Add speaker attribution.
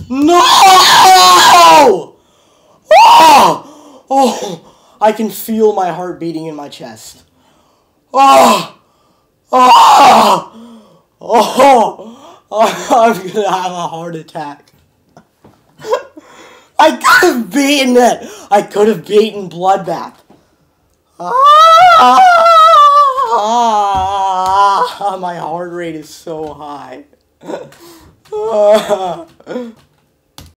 Speaker 1: No! Oh! Oh! I can feel my heart beating in my chest. Oh! Oh! Oh! I'm gonna have a heart attack. I could have beaten it! I could have beaten Bloodbath. My heart rate is so high.